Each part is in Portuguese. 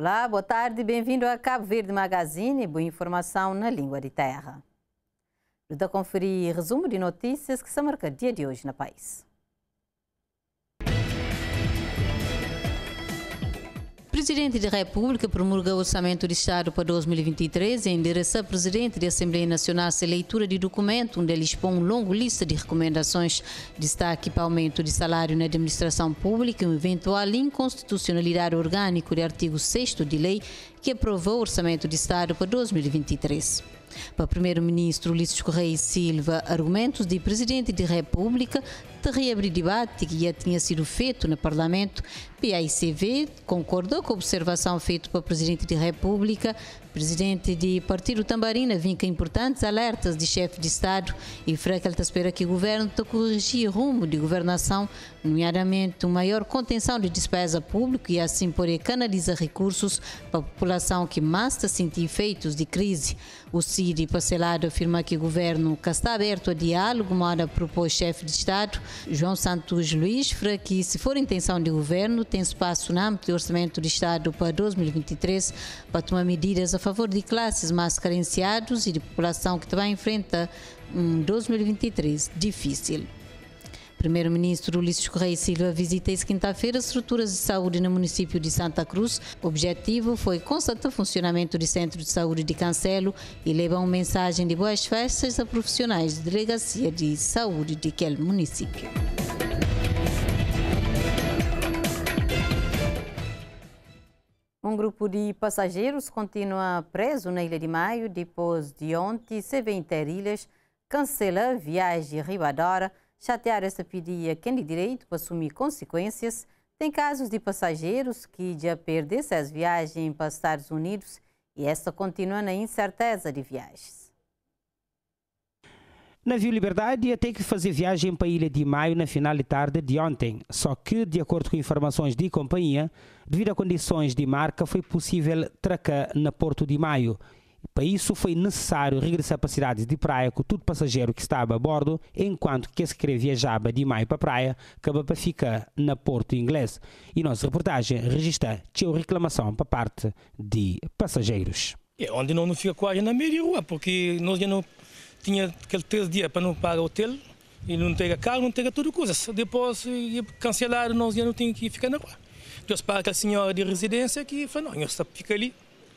Olá, boa tarde, bem-vindo a Cabo Verde Magazine, boa informação na língua de terra. Vamos conferir resumo de notícias que se marca dia de hoje no país. O Presidente da República promulga o Orçamento de Estado para 2023 e endereça ao Presidente da Assembleia Nacional a leitura de documento onde ele expõe uma longa lista de recomendações, destaque para aumento de salário na administração pública e uma eventual inconstitucionalidade orgânica do artigo 6º de lei que aprovou o Orçamento de Estado para 2023. Para o Primeiro-Ministro Ulisses Correia e Silva, argumentos do Presidente da República de reabrir debate que já tinha sido feito no Parlamento. PAICV concordou com a observação feita pelo Presidente da República. O Presidente do Partido Tambarina vinca importantes alertas de chefe de Estado e fraca ele espera que o governo corrigir o rumo de governação, nomeadamente uma maior contenção de despesa pública e assim poder canalizar recursos para a população que mais está sentindo efeitos de crise. O CID Parcelado afirma que o governo está aberto a diálogo, mas propôs chefe de Estado João Santos Luís para que, se for intenção do governo, tem espaço no âmbito do Orçamento de Estado para 2023 para tomar medidas a favor de classes mais carenciadas e de população que também enfrenta um 2023 difícil. Primeiro-Ministro Ulisses Correia e Silva visita esta quinta-feira estruturas de saúde no município de Santa Cruz. O objetivo foi constatar o funcionamento do Centro de Saúde de Cancelo e levar uma mensagem de boas festas a profissionais de delegacia de saúde daquele município. Um grupo de passageiros continua preso na Ilha de Maio depois de ontem CV Interilhas cancela a viagem a Ribadora. Chatear esta pedia quem de direito para assumir consequências. Tem casos de passageiros que já perderam as viagens para os Estados Unidos e esta continua na incerteza de viagens. Navio Liberdade ia ter que fazer viagem para a Ilha de Maio na final de tarde de ontem, só que, de acordo com informações de companhia, devido a condições de marca, foi possível tracar na Porto de Maio. Para isso foi necessário regressar para cidades de praia com todo passageiro que estava a bordo, enquanto que se queria viajar de Maio para a praia, acaba para ficar na Porto Inglês. E nossa reportagem registra a reclamação para parte de passageiros. Onde não fica quase na meia rua, porque nós já não tinha aquele 3 dias para não pagar hotel, e não tem carro, não tem tudo coisas. Depois cancelaram, nós já não tínhamos que ficar na rua. Deus para aquela senhora de residência que falou, não, nós fica ali.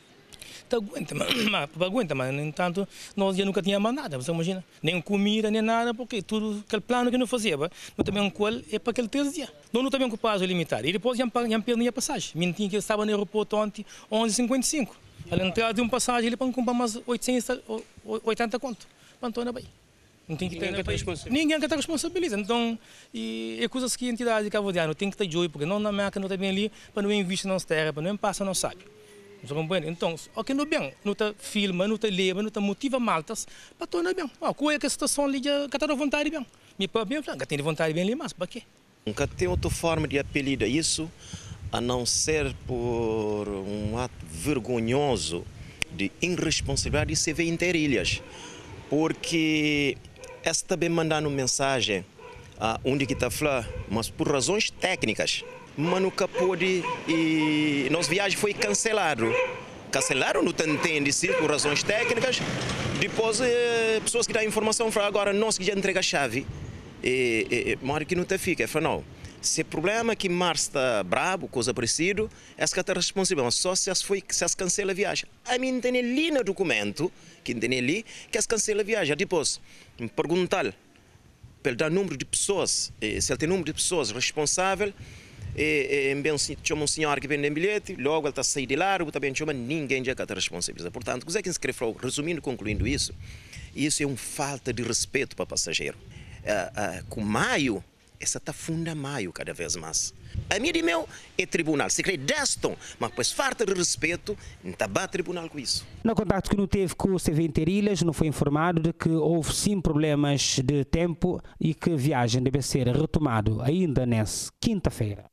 Aguenta, mas no entanto nós já nunca tínhamos nada, você imagina? Nem comida, nem nada, porque tudo aquele plano que não fazia, não também qual é para aquele 3 dias. Não também com o prazo limitado. E depois já perdi a passagem. Mentinha que estava no aeroporto ontem, 11h55. Ela entrada de uma passagem, ele para comprar mais 880 conto. Então, bem. Ninguém quer estar responsabilizado. Então, é coisas que a entidade de Cabo Verde tem que estar de olho, porque não na máquina, não está bem ali, para não investir nas terras, para não passar, não sabe. Então, ok, não bem, não está filma, não está leva, não está motiva maltas para tornar bem. Qual é a situação ali que está à vontade bem? Me para bem, que tem vontade bem ali, mas para quê? Nunca tem outra forma de apelidar isso, a não ser por um ato vergonhoso de irresponsabilidade de CV Interilhas. Porque esta também mandando mensagem onde que está falando, mas por razões técnicas. Mas nunca pôde e nossa viagem foi cancelado. Cancelaram, não entende se por razões técnicas. Depois, pessoas que dão informação falam agora, nós que já entrega a chave. Mas que não te fica. Fala, não, se o problema é que Mars está bravo, coisa parecida, essa que está responsável. Só se as cancela a viagem. A mim tem ali no documento, que tem ali, que as cancela a viagem. Depois, perguntar pelo número de pessoas, se ele tem número de pessoas responsáveis. Chama um senhor que vende um bilhete, logo ele está a sair de lá, também chama ninguém já está responsabilizado. Portanto, o que se quer falar, resumindo, concluindo isso é uma falta de respeito para o passageiro. Com Maio, essa está funda Maio cada vez mais. A minha de meu é tribunal, se quer destam, mas pois falta de respeito, não está bem tribunal com isso. No contato que não teve com o CV Interilhas, não foi informado de que houve sim problemas de tempo e que a viagem deve ser retomada ainda nessa quinta-feira.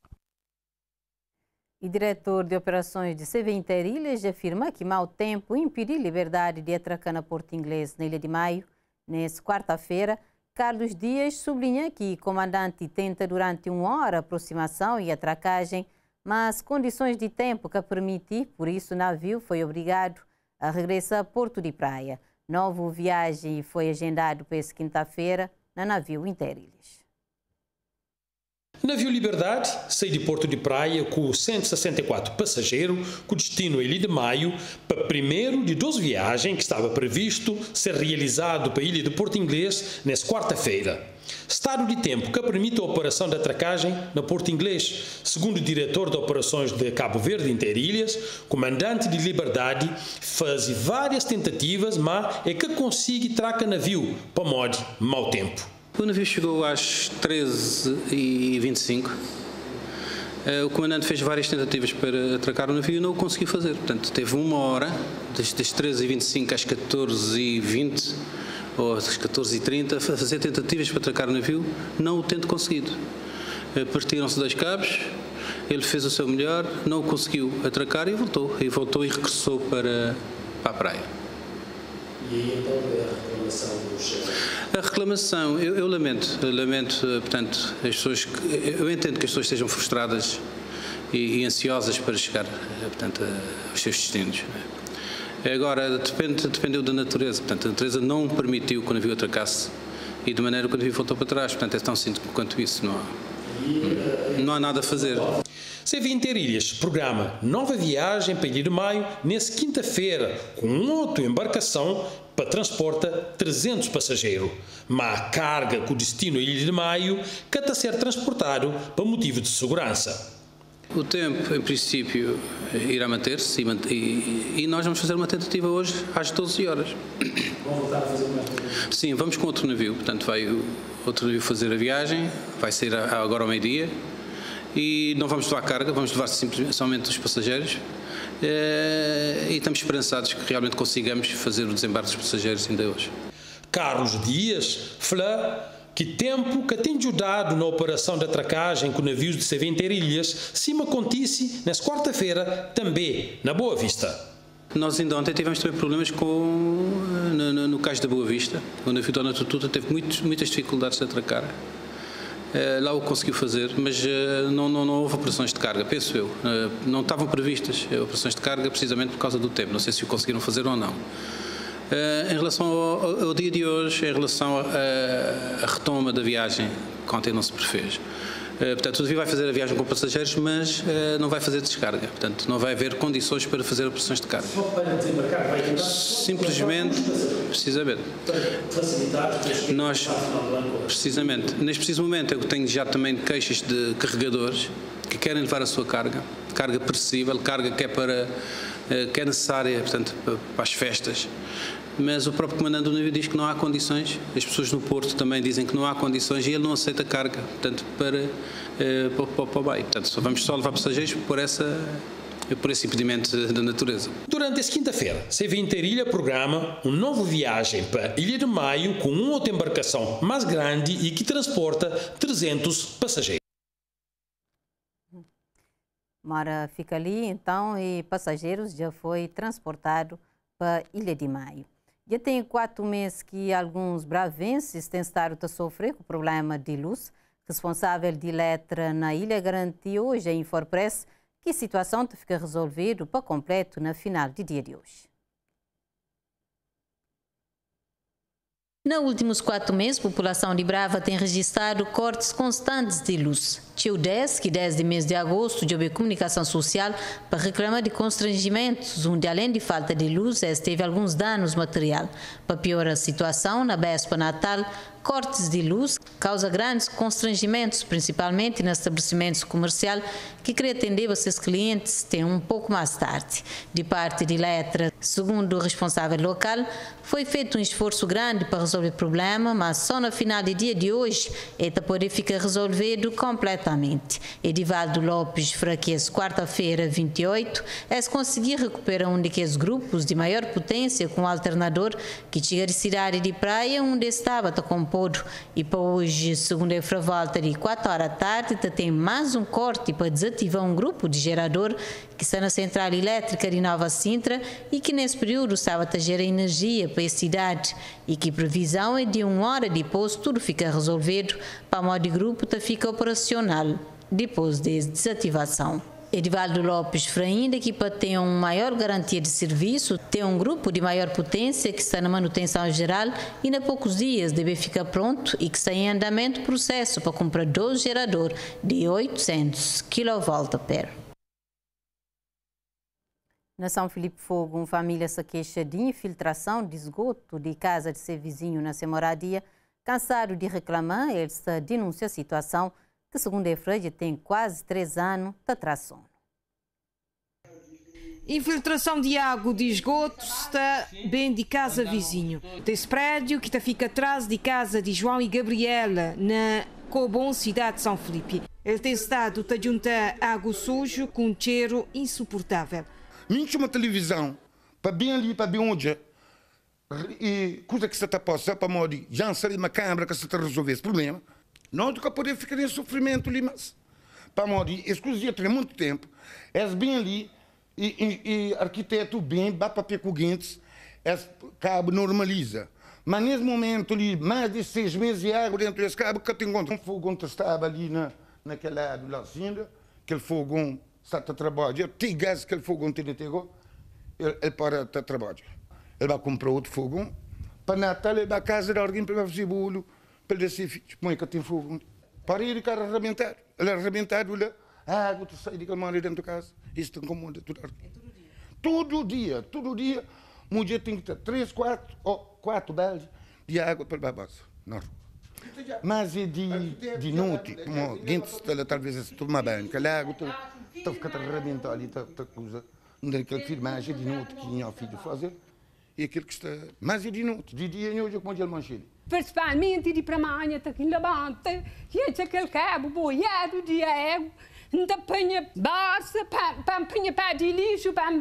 O diretor de operações de CV Interilhas afirma que mau tempo impediu a liberdade de atracar na Porto Inglês na Ilha de Maio. Nessa quarta-feira, Carlos Dias sublinha que o comandante tenta durante 1 hora a aproximação e atracagem, mas condições de tempo que permitem, por isso o navio foi obrigado a regressar a Porto de Praia. Novo viagem foi agendado para esta quinta-feira no navio Interilhas. Navio Liberdade sai de Porto de Praia com 164 passageiros com destino a Ilha de Maio para primeiro de 2 viagens que estava previsto ser realizado para a Ilha de Porto Inglês nesta quarta-feira. Estado de tempo que permite a operação de atracagem na Porto Inglês, segundo o diretor de operações de Cabo Verde Interilhas, comandante de Liberdade, faz várias tentativas, mas é que consegue tracar navio para modo mau tempo. O navio chegou às 13h25. O comandante fez várias tentativas para atracar o navio e não o conseguiu fazer. Portanto, teve 1 hora, das 13h25 às 14h20 ou às 14h30, a fazer tentativas para atracar o navio, não o tendo conseguido. Partiram-se 2 cabos, ele fez o seu melhor, não o conseguiu atracar e voltou. E voltou e regressou para a praia. E aí então a reclamação dos... A reclamação, eu lamento, portanto, as pessoas, eu entendo que as pessoas estejam frustradas e ansiosas para chegar, portanto, aos seus destinos. Agora, dependeu da natureza, portanto, a natureza não permitiu que o navio atracasse e de maneira que o navio voltou para trás, portanto, é tão simples quanto isso, não há nada a fazer. CV Interilhas programa nova viagem para a Ilha de Maio nesta quinta-feira com outra embarcação para transportar 300 passageiros. Mas a carga com destino à Ilha de Maio que está a ser transportado para motivo de segurança. O tempo, em princípio, irá manter-se e nós vamos fazer uma tentativa hoje às 12 horas. Vão voltar a fazer uma tentativa? Sim, vamos com outro navio. Portanto, vai outro navio fazer a viagem, vai sair agora ao meio-dia. E não vamos levar carga, vamos levar somente os passageiros e estamos esperançados que realmente consigamos fazer o desembarque dos passageiros ainda hoje. Carlos Dias fala que tempo que tem ajudado na operação de atracagem com navios de CV Interilhas se me acontece nesta quarta-feira também na Boa Vista. Nós ainda ontem tivemos também problemas no cais da Boa Vista. O navio Dona Tututa teve muitas dificuldades de atracar. Lá o conseguiu fazer, mas não houve operações de carga, penso eu. Não estavam previstas operações de carga precisamente por causa do tempo. Não sei se o conseguiram fazer ou não. Em relação ao dia de hoje, em relação à retoma da viagem, que ontem não se prefez. Portanto, o navio vai fazer a viagem com passageiros, mas não vai fazer descarga. Portanto, não vai haver condições para fazer operações de carga. Só para desembarcar vai tentar? Simplesmente, precisamente. Para facilitar nós, precisamente, neste preciso momento eu tenho já também queixas de carregadores que querem levar a sua carga perecível, carga que é necessária, portanto, para as festas. Mas o próprio comandante do navio diz que não há condições, as pessoas no Porto também dizem que não há condições e ele não aceita carga, portanto, para o bairro. Portanto, vamos só levar passageiros por esse impedimento da natureza. Durante esta quinta-feira, CV Interilha programa uma nova viagem para Ilha de Maio com uma outra embarcação mais grande e que transporta 300 passageiros. Mora fica ali, então, e passageiros já foi transportado para Ilha de Maio. Já tem 4 meses que alguns bravenses têm estado a sofrer com problema de luz. Responsável de Eletra na ilha garantiu hoje à Infopress que a situação fica resolvida para completo na final de dia de hoje. Nos últimos 4 meses, a população de Brava tem registrado cortes constantes de luz. Tio 10, que desde o mês de agosto de comunicação social para reclamar de constrangimentos, onde além de falta de luz, teve alguns danos material. Para piorar a situação, na véspera Natal, cortes de luz causam grandes constrangimentos, principalmente nos estabelecimentos comerciais que querem atender os seus clientes tem um pouco mais tarde. De parte de Eletra, segundo o responsável local, foi feito um esforço grande para resolver o problema, mas só no final do dia de hoje ele pode ficar resolvido completamente. Edivaldo Lopes fraquece quarta-feira, 28, se conseguir recuperar um daqueles grupos de maior potência com um alternador que chega de cidade de praia, onde estava composto. E para hoje, segunda-feira, volta de 4 horas da tarde, tem mais um corte para desativar um grupo de gerador que está na central elétrica de Nova Sintra e que nesse período estava a gerar energia para a cidade e que previsão é de 1 hora depois tudo fica resolvido para o modo de grupo fica operacional depois da desativação. Edivaldo Lopes Fraim, da equipa tem uma maior garantia de serviço, tem um grupo de maior potência que está na manutenção geral e, em poucos dias, deve ficar pronto e que está em andamento o processo para comprar 2 geradores de 800 kV. Na São Filipe Fogo, uma família se queixa de infiltração de esgoto de casa de seu vizinho na sua moradia. Cansado de reclamar, ele está denuncia a situação que, segundo a Freire, tem quase 3 anos de atração. Infiltração de água de esgoto está bem de casa vizinho. Desse prédio que fica atrás de casa de João e Gabriela, na Cobom, cidade de São Filipe. Ele tem estado a juntar água suja com um cheiro insuportável. Minha uma televisão, para bem ali, para bem onde, e coisa que você está passando, para modo, já sair uma câmara que você está resolver esse problema, não nunca poder ficar em sofrimento ali, mas, para modo, esse coisa já tem muito tempo, é bem ali, e arquiteto bem, bate papel com guintes, esse cabo normaliza. Mas nesse momento ali, mais de 6 meses de água dentro desse cabo, que eu tenho um fogão que estava ali naquele lado lá assim, aquele fogão está a trabalhar, tem gás que ele fogão tem ele para a trabalhar. Ele vai comprar outro fogão, para Natal ele vai à casa de alguém para fazer bolo, para ele dizer, põe que tem fogão. Para ele ficar arrebentado. Ele é arrebentado, a água sai de calmar dentro da casa, isso te incomoda tudo. Todo dia, a mulher tem que ter 3, 4 ou 4 baldes de água para babás na rua. Mas é de noite, como talvez tomar banho, que a água está ficando arrebentada ali, está coisa, naquela filmagem de noite que tinha o filho fazer, e aquilo que está, mas é de noite, de dia e hoje é como ele manchei. Principalmente de para amanhã, está aqui levanta, que é aquele cabo boiado de água, não apanha barça, para apanhar pé de lixo, para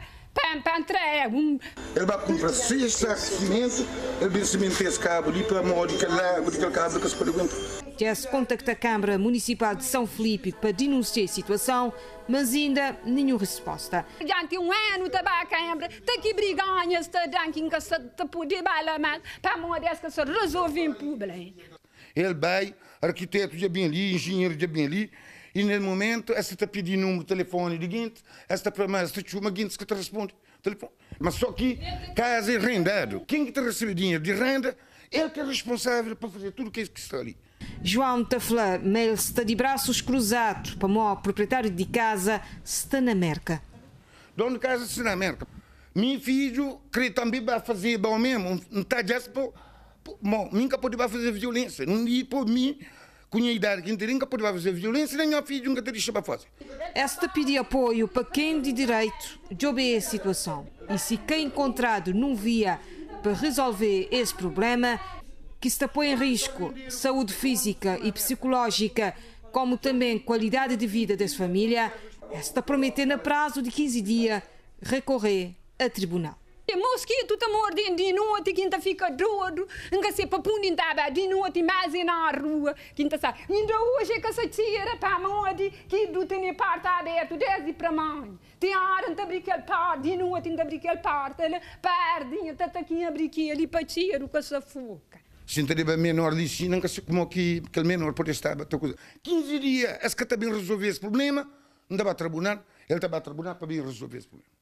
entrar. Ele vai comprar 6 sacos de cimento, ele vai cimentar esse cabo ali para morrer aquele cabo que se pode aguentar. Já se contacta a Câmara Municipal de São Filipe para denunciar a situação, mas ainda nenhuma resposta. Já tem 1 ano a Câmara, está aqui briganhas, está aqui que se pode balar mais, para morrer que se resolve em público. Ele vai, arquiteto já bem ali, engenheiro já bem ali, e no momento, essa está pedindo número de telefone de Guintes, essa está mais uma Guintes que te responde. Telefone. Mas só que, caso é rendado, quem que te recebe dinheiro de renda, ele que é responsável para fazer tudo o que está ali. João Tafla, mas está de braços cruzados para o proprietário de casa, está na merca. Dono de casa está na merca. Meu filho queria também fazer bom mesmo, não está já para... Nunca pode fazer violência, não ia por mim. Com a idade que nunca pode fazer violência, nem o filho nunca deixa para fazer. Esta pedir apoio para quem de direito de obedecer a situação. E se quem encontrado não via para resolver esse problema, que se põe em risco saúde física e psicológica, como também qualidade de vida dessa família, está prometendo a prazo de 15 dias recorrer a tribunal. O mosquito está mordendo de noite, quinta fica doido, nunca se para punir de noite, mais na rua, quinta sai. Ainda hoje é que se tira para a morte, que do tem a parte aberta, desde para a mãe. Tem hora de abrir aquele parte, de noite de abrir aquele parte, ele perde, está aqui a abrir aquele para tirar o que se foca. Se não tem menor ali, sim, nunca se como que aquele menor pode estar, 15 dias, é que está bem resolver esse problema, não dá para tribunal, ele está para tribunal para bem resolver esse problema.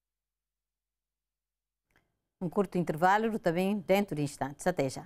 Um curto intervalo, também dentro de instantes. Até já.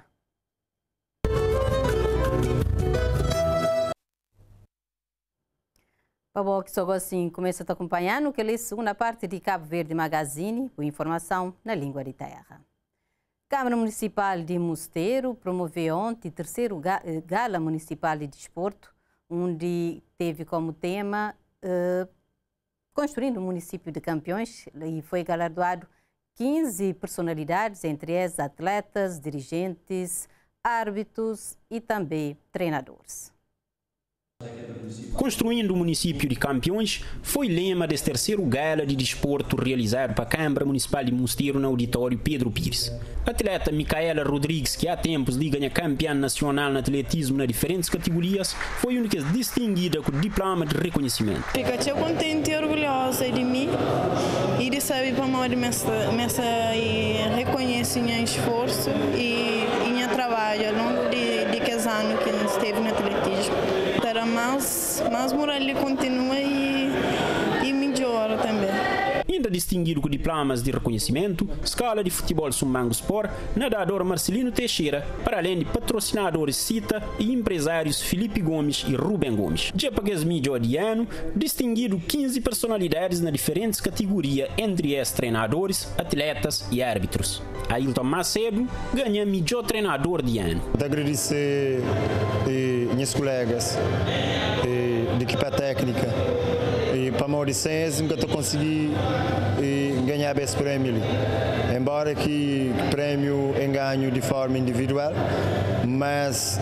Para que só assim começa a acompanhar no que é a segunda parte de Cabo Verde Magazine, com informação na língua de terra. Câmara Municipal de Mosteiro promoveu ontem o 3º Gala Municipal de Desporto, onde teve como tema Construindo o Município de Campeões, e foi galardoado 15 personalidades, entre eles atletas, dirigentes, árbitros e também treinadores. Construindo o município de Campeões foi lema deste 3º gala de desporto realizado para a Câmara Municipal de Mosteiro no auditório Pedro Pires. A atleta Micaela Rodrigues, que há tempos lhe ganha campeã nacional no atletismo nas diferentes categorias, foi única distinguida com diploma de reconhecimento. Fico contente e orgulhosa de mim e de saber para onde reconheço meu esforço e meu trabalho ao longo de que anos que esteve no atletismo. Mais moral continua e distinguido com diplomas de reconhecimento, escola de futebol Sumbango Sport, nadador Marcelino Teixeira, para além de patrocinadores Cita e empresários Felipe Gomes e Rubem Gomes. Já para esse melhor de ano, distinguido 15 personalidades na diferentes categorias entre esses treinadores, atletas e árbitros. Ailton Macedo ganha melhor treinador de ano. Agradecer meus colegas de equipa técnica e para Mauricês nunca estou conseguindo ganhar esse prêmio. Embora que o prêmio é ganho de forma individual, mas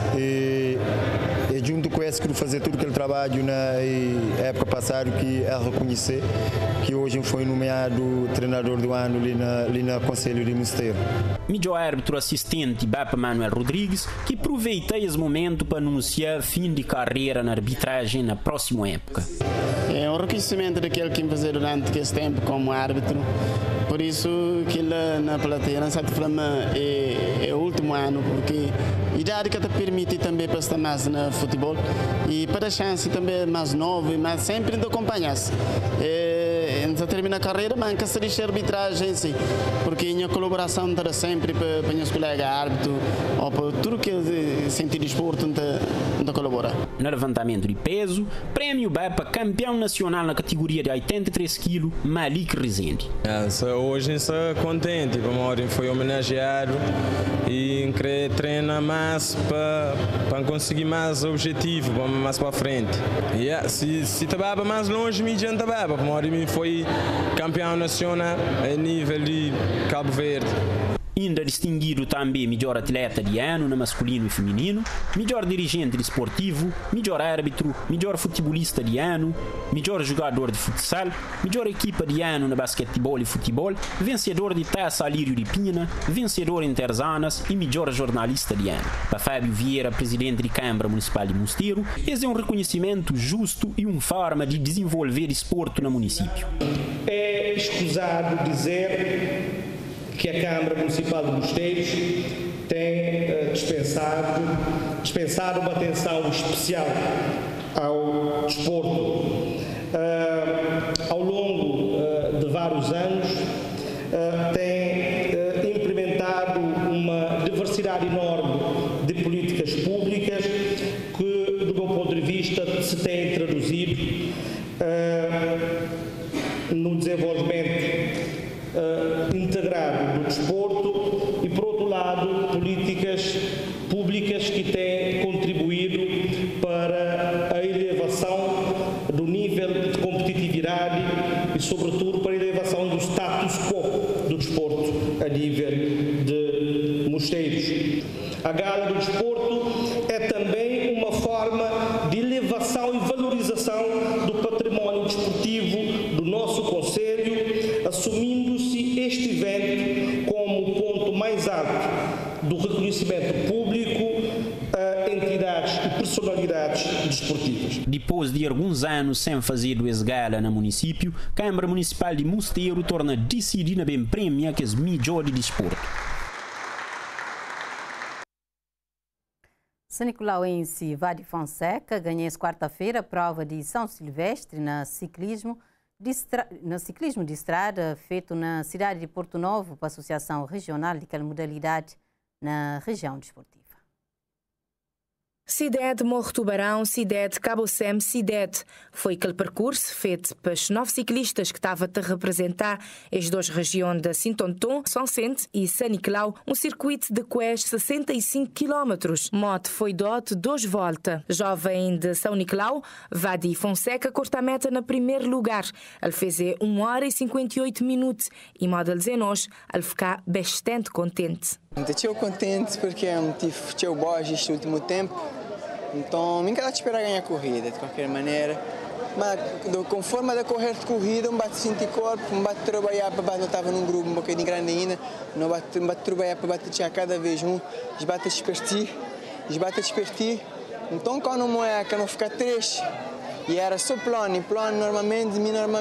junto com esse que fazer tudo aquele trabalho na época passada que é reconhecer que hoje foi nomeado treinador do ano ali na Conselho de Mosteiro. Melhor árbitro assistente Bapa Manuel Rodrigues, que aproveita esse momento para anunciar fim de carreira na arbitragem na próxima época. É um reconhecimento daquele que me fazia durante esse tempo como árbitro. Por isso que na plateia, na certa forma, é o último ano, porque a idade que te permite também para estar mais no futebol e para a chance também mais novo, mas sempre te acompanhas. Antes de terminar a carreira, mas nunca se deixa a arbitragem, sim, porque a colaboração está sempre para os colegas árbitros ou para tudo que é sentido de esporte, não colabora. No levantamento de peso, prêmio Bapa campeão nacional na categoria de 83 kg, Malik Rezende. Hoje estou contente, porque foi homenageado e treina mais para conseguir mais objetivo, mais para frente. Se trabalha mais longe, me adianta Bapa, porque foi campeão nacional a nível de Cabo Verde. Ainda distinguido também melhor atleta de ano na masculino e feminino, melhor dirigente desportivo, melhor árbitro, melhor futebolista de ano, melhor jogador de futsal, melhor equipa de ano na basquetebol e futebol, vencedor de taça Alírio de Pina, vencedor em Terzanas e melhor jornalista de ano. Para Fábio Vieira, presidente de Câmara Municipal de Mosteiro, esse é um reconhecimento justo e uma forma de desenvolver desporto no município. É escusado dizer que a Câmara Municipal de Mosteiros tem dispensado uma atenção especial ao desporto. Ao longo de vários anos, tem implementado uma diversidade enorme de políticas públicas que, do meu ponto de vista, se tem traduzido no desenvolvimento integrado do desporto e, por outro lado, políticas públicas que têm contribuído para a elevação do nível de competitividade e, sobretudo, para a elevação do status quo do desporto a nível de Mosteiros. A Gala do Desporto é também uma forma de elevação e valorização do património desportivo do nosso concelho, assumindo-se este evento como o ponto mais alto do reconhecimento público a entidades e personalidades desportivas. Depois de alguns anos sem fazer esse gala no município, a Câmara Municipal de Mosteiro torna decidida bem premia que é melhor de desporto. São Nicolauense Vadi Fonseca ganhou quarta-feira a prova de São Silvestre no ciclismo de estrada feito na cidade de Porto Novo para a Associação Regional de aquela modalidade na região desportiva. Cidade Morro Tubarão, Cidade Cabo Sem, Cidade. Foi aquele percurso feito para os 9 ciclistas que estavam a representar as duas regiões de Sintonton, São Sente e São Nicolau, um circuito de quase 65 km. Moto foi dote 2 voltas. Jovem de São Nicolau, Vadi Fonseca, corta a meta no primeiro lugar. Ele fez 1 hora e 58 minutos e modo dizer nós, ele ficar bastante contente. Estou contente porque tive boas este último tempo, então nunca dá de esperar ganhar a corrida, de qualquer maneira. Mas conforme a correr de corrida, um bate sentir corpo, um bate trabalhar para bater, eu estava num grupo um bocadinho grande ainda, um bate trabalhar para bater cada vez esbate a despertir, então quando não é que não fica 3, e era só plano normalmente,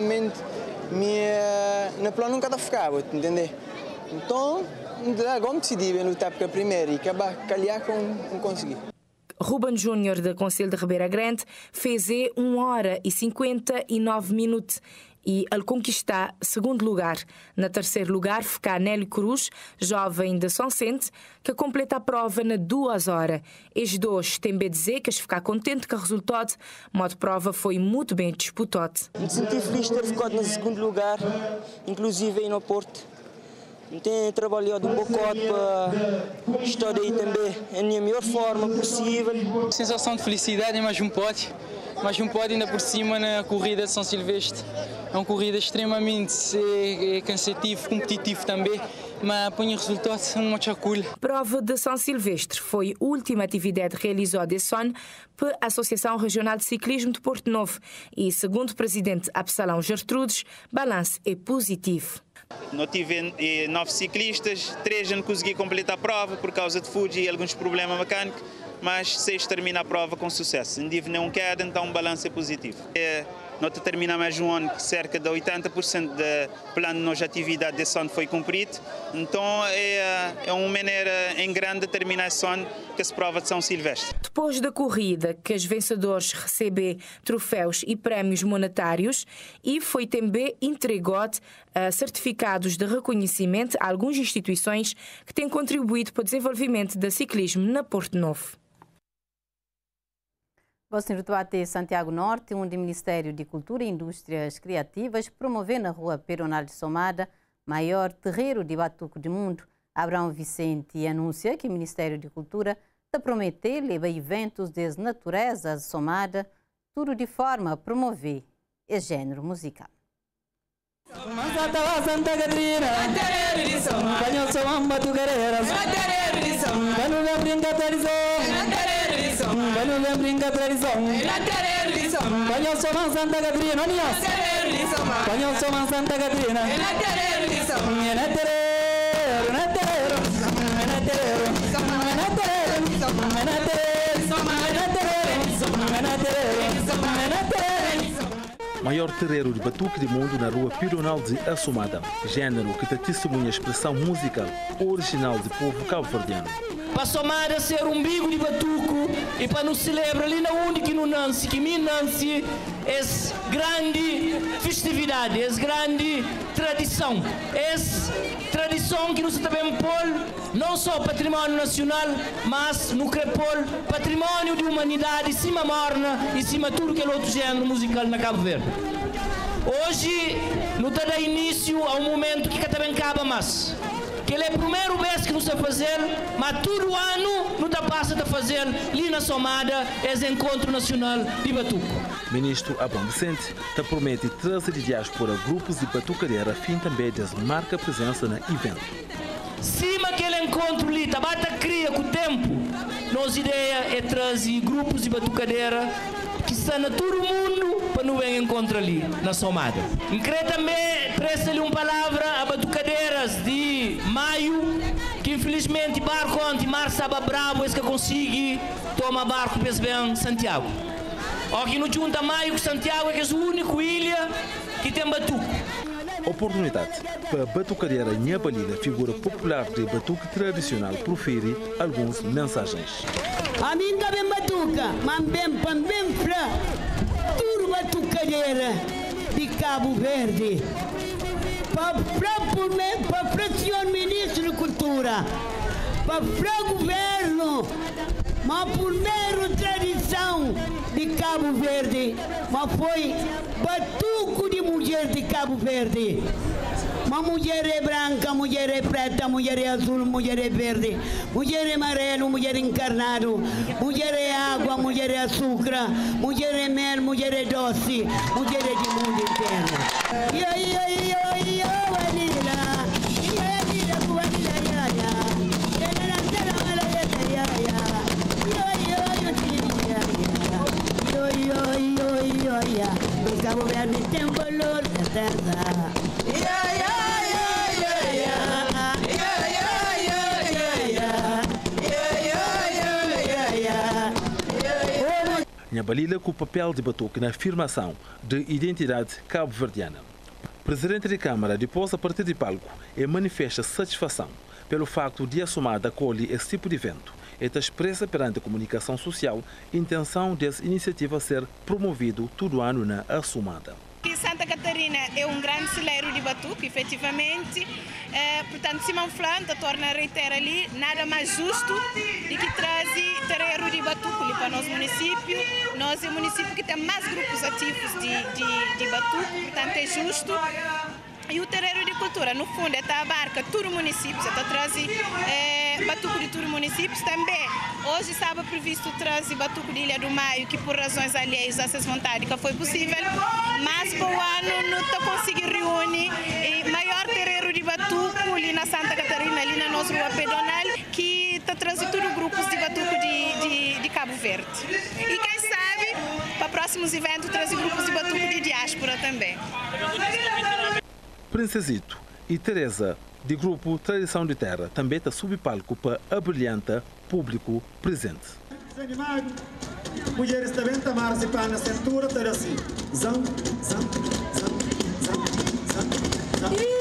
no plano nunca ficava, entender? Então, agora decidi lutar pela primeira e acabar calhar com conseguir. Ruben Júnior, da Conselho de Ribeira Grande, fez 1 hora e 59 minutos e ele conquistar segundo lugar. Na terceiro lugar fica Nélio Cruz, jovem de São Vicente, que completa a prova na 2 horas. Estes dois têm bem dizer que ficar contente com o resultado, mas a prova foi muito bem disputada. Me senti feliz de ter ficado no segundo lugar, inclusive aí no Porto. Tenho trabalhado um bocado para estar aí também na minha melhor forma possível. Sensação de felicidade, mais um pódio ainda por cima na corrida de São Silvestre. É uma corrida extremamente cansativo, competitivo também, mas põe resultados uma chacula. A prova de São Silvestre foi a última atividade realizada esse ano pela Associação Regional de Ciclismo de Porto Novo e, segundo o presidente Absalão Gertrudes, o balanço é positivo. Nós tivemos 9 ciclistas, 3 não consegui completar a prova por causa de fuga e alguns problemas mecânicos, mas 6 termina a prova com sucesso. Não tive nenhum queda, então o balanço é positivo. Nós terminamos mais um ano que cerca de 80% do plano de nossa atividade desse ano foi cumprido, então é uma maneira em grande determinação que essa prova de São Silvestre. Depois da corrida, que os vencedores recebem troféus e prémios monetários e foi também entregado certificados de reconhecimento a algumas instituições que têm contribuído para o desenvolvimento do ciclismo na Porto Novo. Você virtuate Santiago Norte, onde o Ministério de Cultura e Indústrias Criativas promove na rua Peronal de Somada, maior terreiro de batuque do mundo. Abraão Vicente anuncia que o Ministério de Cultura está prometendo levar eventos de natureza a Somada, tudo de forma a promover o gênero musical. Maior terreiro de batuque do mundo na rua Peronal de Assomada, género que testemunha a expressão musical original do povo cabo-verdiano. Para Somada ser um bico de batuco e para nos celebrar ali na onde que não nasce, que me nasce, essa grande festividade, essa grande tradição, essa tradição que nós também pôr não só patrimônio nacional, mas no crepol patrimônio de humanidade, cima morna e cima tudo que é outro género musical na Cabo Verde. Hoje, nós dá início a um momento que também acaba mais. Que ele é a primeira vez que nós estamos a fazer, mas todo ano nós passa a fazer ali na Somada esse encontro nacional de batuque. Ministro Abraão Vicente te promete trazer de diáspora grupos de batucadeira a fim também de marcar presença no evento. Cima aquele encontro ali, tabata cria com o tempo. Nossa ideia é trazer grupos de batucadeira que estão na todo mundo para não ver encontro ali na Somada. E queria também presta-lhe uma palavra a batucadeiras de maio, que infelizmente barco ontem, mar estava bravo, esse que consigo tomar barco para bem Santiago. Aqui no junta maio, Santiago é a única ilha que tem batuque. Oportunidade para a batucadeira Nhabalida, figura popular de batuque tradicional, profere algumas mensagens. A mim também batuca, mas bem para tudo batucadeira de Cabo Verde. Para o senhor ministro de Cultura, para o governo, mas primeiro tradição de Cabo Verde, mas foi batuco de mulher de Cabo Verde. Uma mulher é branca, mulher é preta, mulher é azul, mulher é verde, mulher é amarelo, mulher é encarnado, mulher é água, mulher é açúcar, mulher é mel, mulher é doce, mulher é de mundo inteiro. Cabo Verde tem valor da terra. Nhabalila com o papel de batuque na afirmação de identidade cabo-verdiana. Presidente da Câmara, depois a partir de palco, manifesta satisfação pelo facto de a Somada acolher esse tipo de evento. Esta expressa perante a comunicação social a intenção dessa iniciativa ser promovido todo ano na Assomada. Santa Catarina é um grande celeiro de batuque, efetivamente. Portanto, Simão Flanta torna a reiterar ali, nada mais justo do que trazer terreiro de batuque para o nosso município. Nós é o município que tem mais grupos ativos de batuque, portanto é justo. E o terreiro de cultura, no fundo, está abarca todo o município, está trazendo batuque de todo o município. Também, hoje estava previsto trazer batuque de Ilha do Maio, que por razões alheias a essas vontades que foi possível, mas para o ano não está conseguindo reunir o maior terreiro de batuque ali na Santa Catarina, ali na nossa rua pedonal, que está trazendo todos os grupos de batuque de Cabo Verde. E quem sabe, para próximos eventos, trazer grupos de batuque de diáspora também. Princesito e Teresa, de grupo Tradição de Terra, também está sob palco para abrilhanta público presente. Mulheres também estão participando na cintura, está assim. Zam, zam, zam, zam, zam, zam.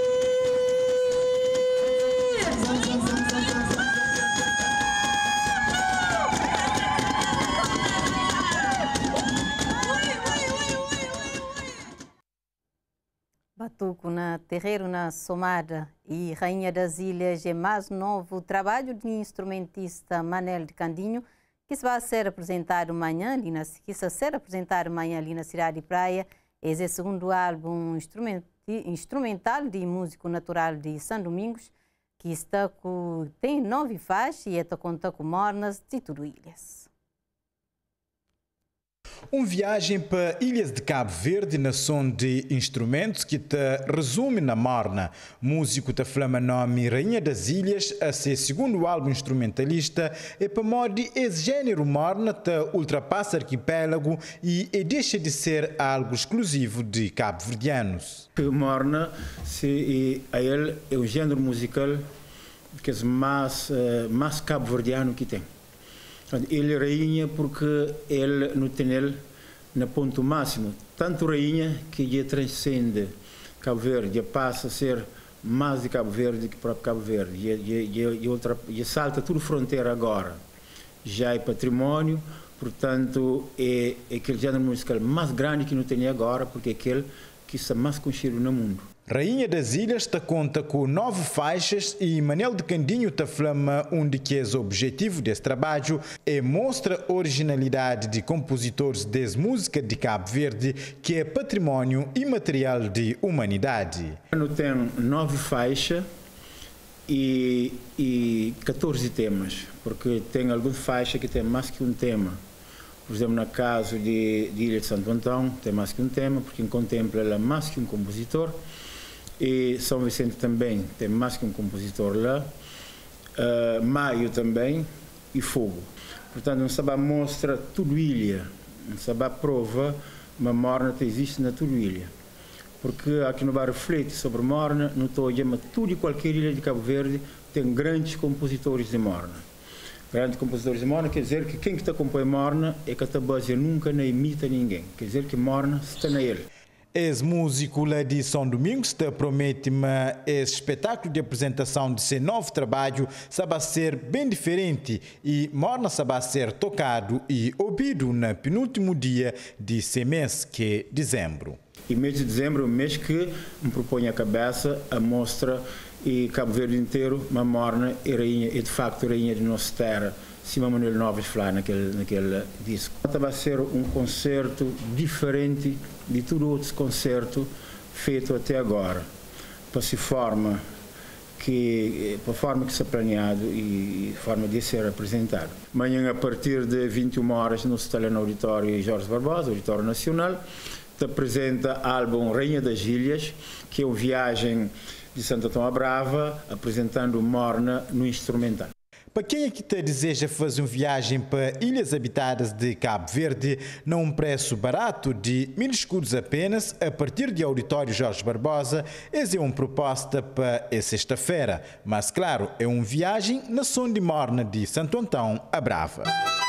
Batuco na Terreiro na Somada e Rainha das Ilhas é mais novo trabalho de instrumentista Manel de Candinho que se vai ser apresentado amanhã ali na cidade de Praia. Esse é o segundo álbum instrumental de músico natural de São Domingos que tem 9 faixas e conta com mornas de tudo ilhas. Viagem para Ilhas de Cabo Verde na som de instrumentos que te resume na morna. Músico da flama nome Rainha das Ilhas, a seu segundo álbum instrumentalista, é para modo esse gênero morna te ultrapassa arquipélago e deixa de ser algo exclusivo de cabo-verdianos. Morna, a ele é o gênero musical que é mais cabo-verdiano que tem. Ele é rainha porque ele não tem ele no ponto máximo. Tanto rainha que já transcende Cabo Verde, já passa a ser mais de Cabo Verde que próprio Cabo Verde. Já salta tudo fronteira agora. Já é património, portanto é aquele género musical mais grande que não tem agora, porque é aquele que está mais conhecido no mundo. Rainha das Ilhas te conta com 9 faixas e Manel de Candinho te flama de que é o objetivo desse trabalho é mostra a originalidade de compositores de música de Cabo Verde, que é património imaterial de humanidade. Eu tenho 9 faixas e 14 temas, porque tem algumas faixas que tem mais que um tema. Por exemplo, no caso de Ilha de Santo Antão, tem mais que um tema, porque contempla ela mais que um compositor. E São Vicente também tem mais que um compositor lá. Maio também e Fogo. Portanto, não sabe mostra tudo ilha, não sabe prova, mas morna existe na tudo ilha. Porque aqui no bar reflete sobre morna, não estou a dizer, mas tudo e qualquer ilha de Cabo Verde tem grandes compositores de morna. Grandes compositores de morna quer dizer que quem está compõe morna é que a base nunca não imita ninguém. Quer dizer que morna está na ele. Esse músico lá de São Domingos te promete-me esse espetáculo de apresentação de seu novo trabalho sabe ser bem diferente e morna sabe ser tocado e ouvido no penúltimo dia de seu mês, que é dezembro. E mês de dezembro é o mês que me propõe a cabeça a mostra e Cabo Verde inteiro, uma morna é rainha, é de facto rainha de nossa terra. Simão Manuel Novas falar naquele disco. Vai ser um concerto diferente de todo outro concerto feito até agora, para a forma que se é planeado e forma de ser apresentado. Amanhã, a partir de 21 horas, no Estalão Auditório Jorge Barbosa, Auditório Nacional, te apresenta o álbum Rainha das Ilhas, que é uma viagem de Santo Antão à Brava, apresentando morna no instrumental. Para quem é que te deseja fazer uma viagem para ilhas habitadas de Cabo Verde, num preço barato de 1.000 escudos apenas, a partir de Auditório Jorge Barbosa, essa é uma proposta para essa sexta-feira. Mas, claro, é uma viagem na som de morna de Santo Antão à Brava.